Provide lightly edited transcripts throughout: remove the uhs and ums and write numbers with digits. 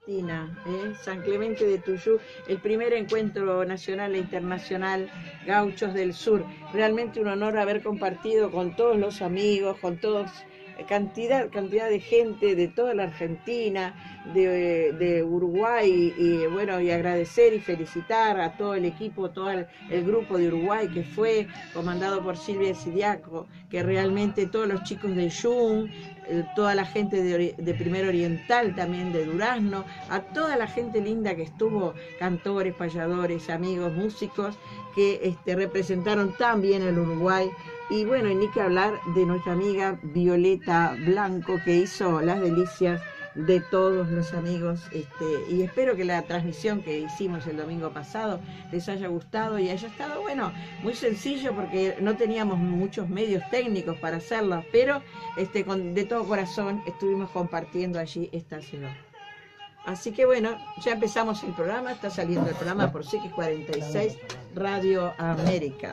Argentina, San Clemente de Tuyú, el primer encuentro nacional e internacional Gauchos del Sur. Realmente un honor haber compartido con todos los amigos, con todos, cantidad de gente de toda la Argentina, de Uruguay, y bueno, y agradecer y felicitar a todo el equipo, todo el grupo de Uruguay que fue comandado por Silvia Sidiaco, que realmente todos los chicos de Jung, toda la gente de Primer Oriental, también de Durazno, a toda la gente linda que estuvo, cantores, payadores, amigos, músicos, que representaron tan bien el Uruguay. Y bueno, y ni que hablar de nuestra amiga Violeta Blanco, que hizo las delicias de todos los amigos, y espero que la transmisión que hicimos el domingo pasado les haya gustado y haya estado, bueno, muy sencillo porque no teníamos muchos medios técnicos para hacerlo, pero de todo corazón estuvimos compartiendo allí esta ciudad. Así que bueno, ya empezamos el programa, está saliendo el programa por CX46 Radio América.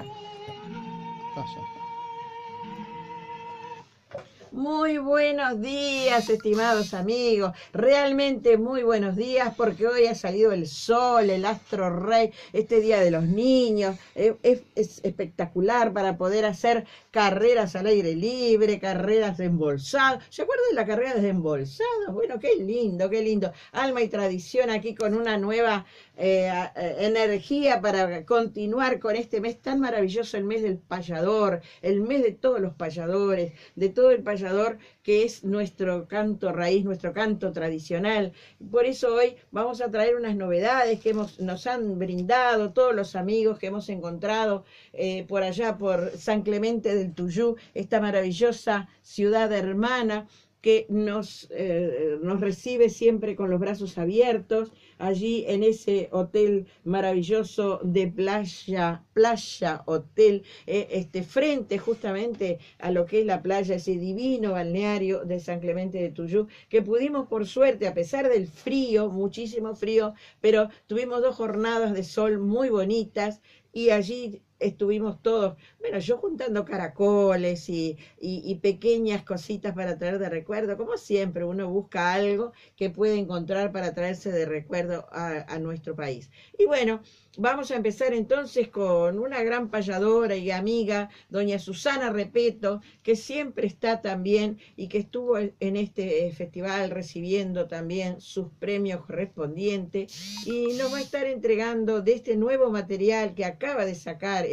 Muy buenos días, estimados amigos, realmente muy buenos días, porque hoy ha salido el sol, el astro rey, este día de los niños, es espectacular para poder hacer carreras al aire libre, carreras de embolsado. ¿Se acuerdan de la carrera de embolsado? Bueno, qué lindo, qué lindo. Alma y tradición aquí con una nueva energía para continuar con este mes tan maravilloso, el mes del payador, el mes de todos los payadores, de todo el payador que es nuestro canto raíz, nuestro canto tradicional. Por eso hoy vamos a traer unas novedades que nos han brindado todos los amigos que hemos encontrado por allá, por San Clemente del Tuyú, esta maravillosa ciudad hermana que nos recibe siempre con los brazos abiertos, allí en ese hotel maravilloso de Playa Hotel, frente justamente a lo que es la playa, ese divino balneario de San Clemente de Tuyú, que pudimos por suerte, a pesar del frío, muchísimo frío, pero tuvimos 2 jornadas de sol muy bonitas, y allí estuvimos todos, bueno, yo juntando caracoles y pequeñas cositas para traer de recuerdo, como siempre uno busca algo que puede encontrar para traerse de recuerdo a nuestro país. Y bueno, vamos a empezar entonces con una gran payadora y amiga, doña Susana Repeto, que siempre está también y que estuvo en este festival recibiendo también sus premios correspondientes, y nos va a estar entregando de este nuevo material que acaba de sacar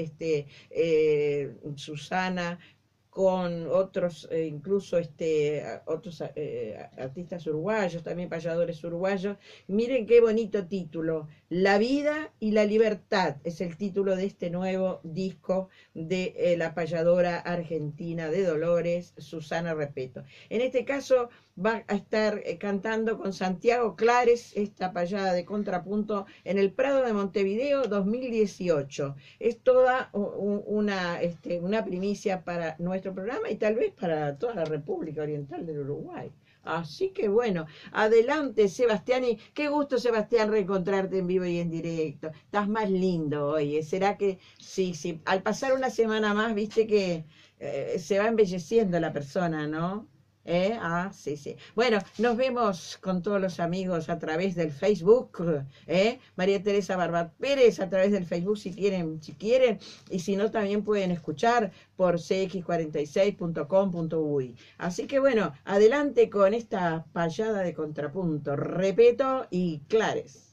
Susana, con otros, incluso otros artistas uruguayos, también payadores uruguayos. Miren qué bonito título, La vida y la libertad, es el título de este nuevo disco de la payadora argentina de Dolores, Susana Repeto. En este caso va a estar cantando con Santiago Clares, esta payada de contrapunto en el Prado de Montevideo 2018. Es toda una primicia para nuestro programa y tal vez para toda la República Oriental del Uruguay. Así que bueno, adelante Sebastián, y qué gusto, Sebastián, reencontrarte en vivo y en directo. Estás más lindo hoy, ¿será que sí, al pasar una semana más, viste que se va embelleciendo la persona, ¿no? Sí. Bueno, nos vemos con todos los amigos a través del Facebook, María Teresa Barbat Pérez a través del Facebook si quieren, y si no también pueden escuchar por cx46.com.uy. Así que bueno, adelante con esta payada de contrapunto, Repeto y Clares.